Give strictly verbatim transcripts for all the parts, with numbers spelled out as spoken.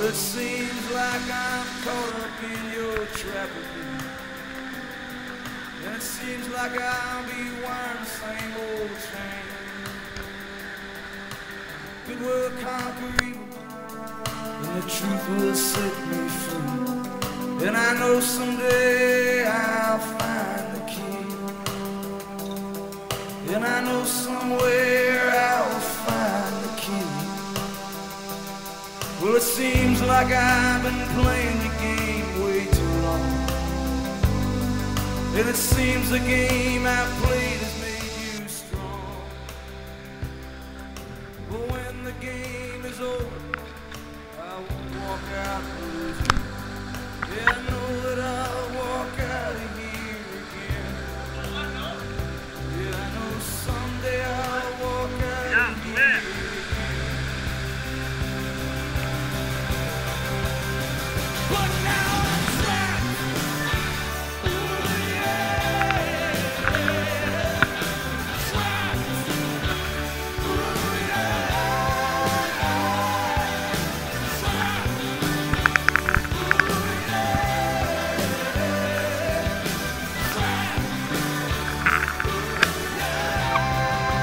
Well, it seems like I'm caught up in your trap again. And it seems like I'll be wearing the same old chain. Good will conquer evil, and the truth will set me free. And I know someday I'll find the key. And I know somewhere I'll find the key. Well, it seems like I've been playing the game way too long. And it seems the game I've played has made you strong. But when the game is over, I won't walk out losing. Yeah, I know that I'll walk out of here again. Yeah, I know someday I'll walk out of here. But now I'm trapped. Ooh, yeah. Trapped. Ooh, yeah. Trapped. Ooh, yeah. Trapped. Ooh, yeah.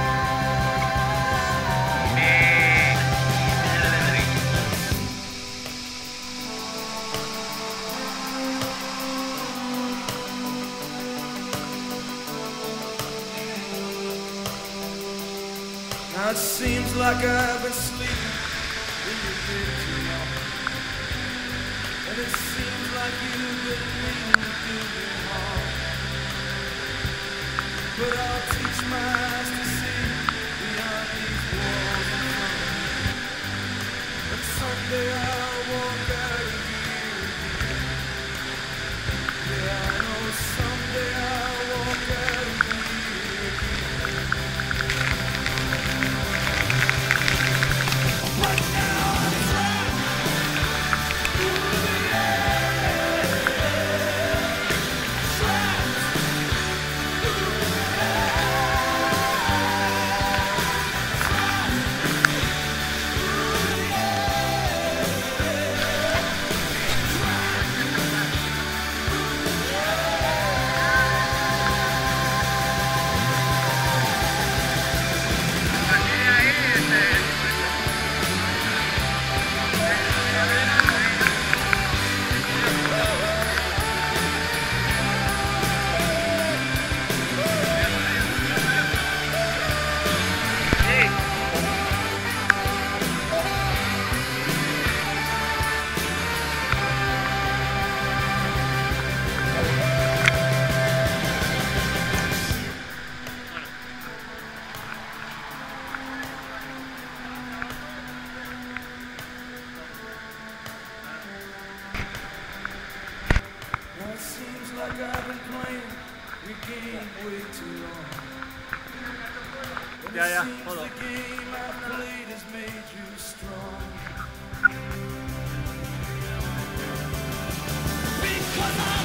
Now it seems like I've been sleeping in your bed too long. And it seems like you've been meaning to do me harm. But I'll teach my eyes to see beyond these walls in front of me. But someday I'll walk out of here again. Yeah, I know someday I'll walk out of here again. But now I'm trapped. Ooh, yeah. Trapped. Ooh, Now it seems like I've been playing your game way too long. And Yeah, it yeah, seems hold on. the game I've played has made you strong. Because I